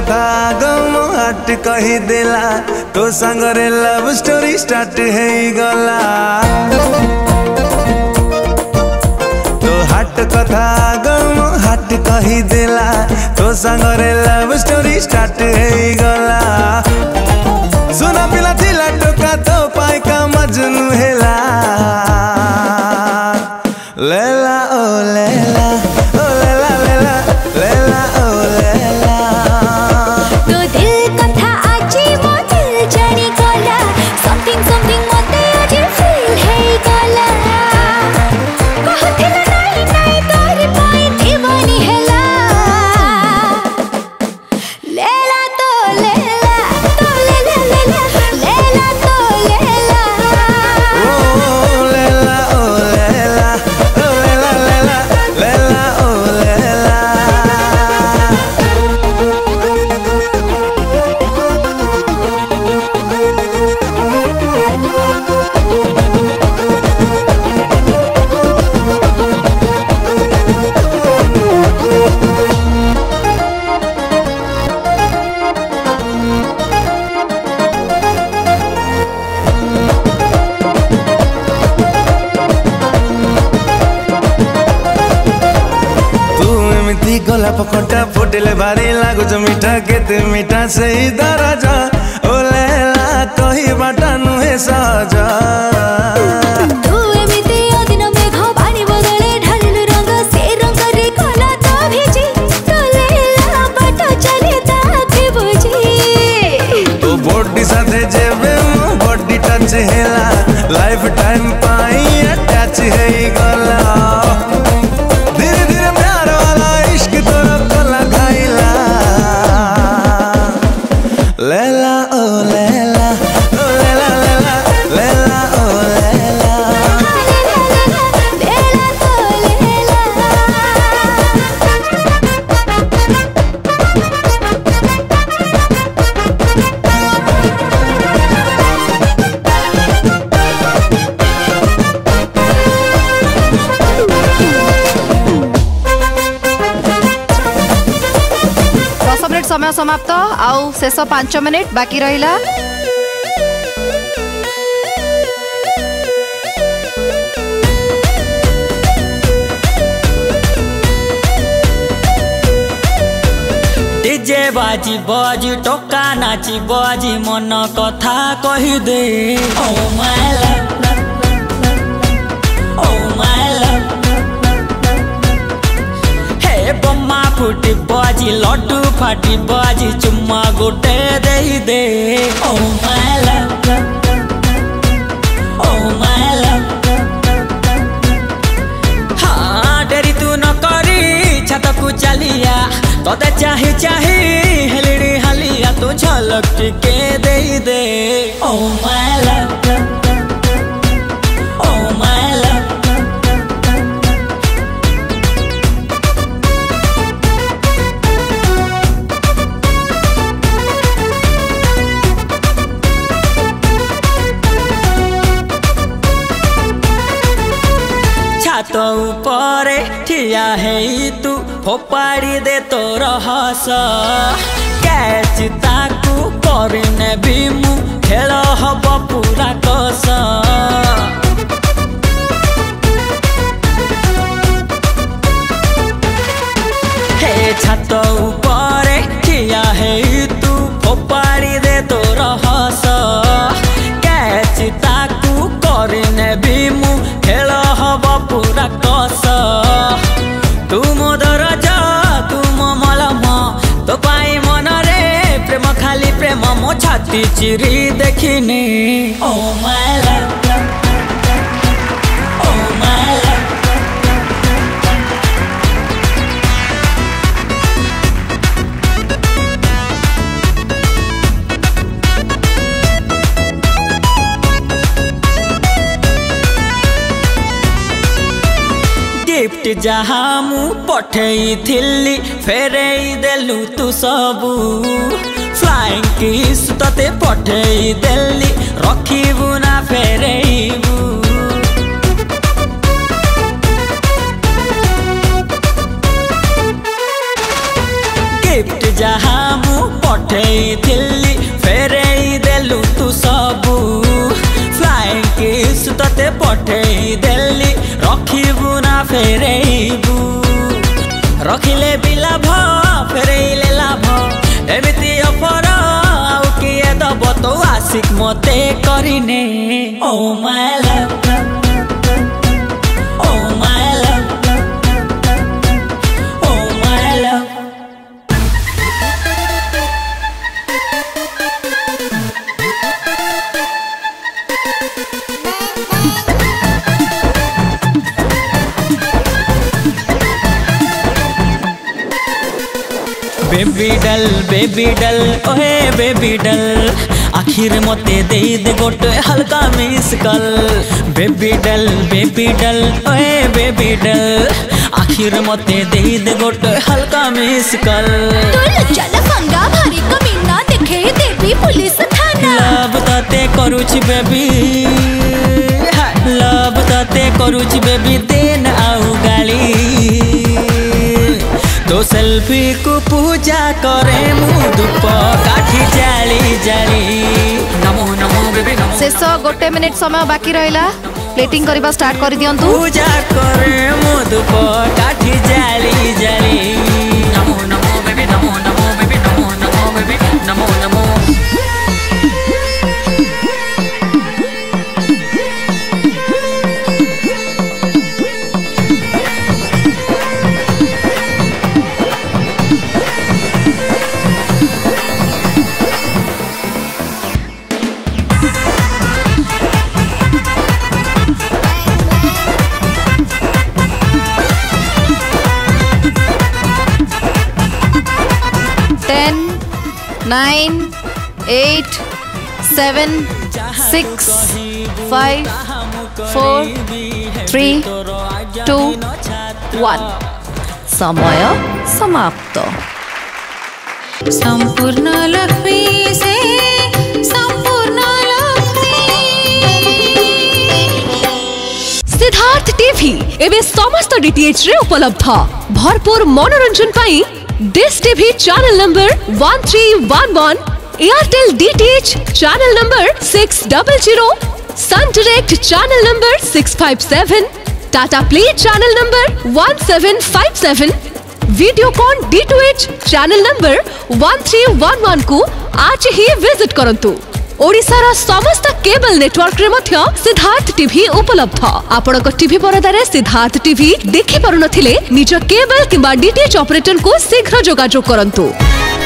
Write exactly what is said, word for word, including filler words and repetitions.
कथा गम हाट कही देला तो संगरे लव स्टोरी स्टार्ट है गला तो हाट कथा गम हाट कही देला तो संगरे लव स्टोरी स्टार्ट है गला सुना पिला थिला टोका तो पाई का मजनू हेला लेला ओ लेला ओ लेला लेला लेला ओ लेला तो दिल कथा आजी मो दिल जानी गला समथिंग समथिंग मते आजी फील है गला कहथिला नाही नाही तोर पाई दीवानी हेला लेला तो लेला तो लेला लेला लेला तो लेला ओ लेला ओ लेला ओ लेला लेला लेला ओ लेला गोला पकोटा फुटले भारी लागुच मीठा केते मीठा से दराजा ओ लेला कही बाटा नुहे सहजा तू एमिते अदिन मेघ पानी बदले ढालिलु रंग से रंग रे कला तो भेजी तो लेला बाट चले ताके बुझी तो बॉडी साथे जेबे मो बॉडी टच हेला लाइफ टाइम पाई अटैच है गला धीरे धीरे प्यार वाला इश्क तोरा गला घाइला लेला ओ लेला ओ लेला लेला लेला ओ लेला लेला तो लेला दस मिनिट समय समाप्त आउ शेष पांच मिनिट बाकी रहिला डीजे बाजी बाजी टोका नाची बाजी मन कथा कही दे oh my love oh my love हे बम्मा फुटी बाजी लड्डू फाटी बाजी चुम्मा गोटे दे दे oh my love oh my love हाँ डेरी तू न करी छत को चलिया तोते चाही चाही हेलिड़ी हलिया तू झलक टिके दे दे oh my love oh my love छात ऊपर ठिया है तू फोपाड़ी दे तोर हस कैच ताकू करने भी मु खेल हब पूरा कस हे छात ऊपर ठिया है तू फोपाड़ी दे तोर हस कैच ताकू करने भी मु खेल हब पूरा कस तू मो दरजा तू मो मलम तो पाई मन रे प्रेम खाली प्रेम मो छाती चिरी देखिनी oh my love oh my love gift जहाँ मु पठेई थिली फेरेई देलु तू सबू फ्लाइंग किस तते पठेई देली रखिबू ना फेरेईबू गिफ्ट जहाँ मु थिल्ली फेरेई देलु तू सबू फ्लाइंग किस तते पठेई देली रखिबु ना फेरेइबु रखिले भी लाभ फेरेइले लाभ एमिति अफर आउ किए दब तो आशिक मते करिने oh my love oh my love oh my love baby doll baby doll ओहे बेबी डल आखिर मते दे दे गोटे हल्का miss call baby doll baby doll ओहे बेबी डल आखिर मते दे दे गोटे हल्का मिस कल तोर चल पंगा भारी कमीना देखे देबी पुलिस थाना लव तते करूछ बेबी लव तते करूछ बेबी देन आउ गाली तो सेल्फी को पूजा करे मुँह धूप काठी जाली जाली नमो नमो बेबी नमो शेष गोटे मिनिट समय बाकी रहिला प्लेटिंग करबा स्टार्ट कर दियंतु पूजा करे मुँह धूप काठी जाली जाली नमो नमो बेबी नमो नमो बेबी नमो नमो बेबी नमो नमो ten nine eight seven six five four three two one समय समाप्त संपूर्ण लक्ष्मी से संपूर्ण लक्ष्मी सिद्धार्थ टीवी एवं समस्त डीटीएच रे उपलब्ध भरपूर मनोरंजन पाई Dish TV channel number one three one one Airtel DTH channel number six double zero Sun Direct channel number six five seven Tata Play channel number one seven five seven Videocon D two H channel number one three one one को आज ही visit करंतु ओडिशार समस्त cable network रे मध्य Siddharth TV उपलब्ध आपनक TV परदारे Siddharth TV देखि पारुनथिले निज केबल किंबा डीटीएच ऑपरेटर को शीघ्र जोगाजोग करंतु।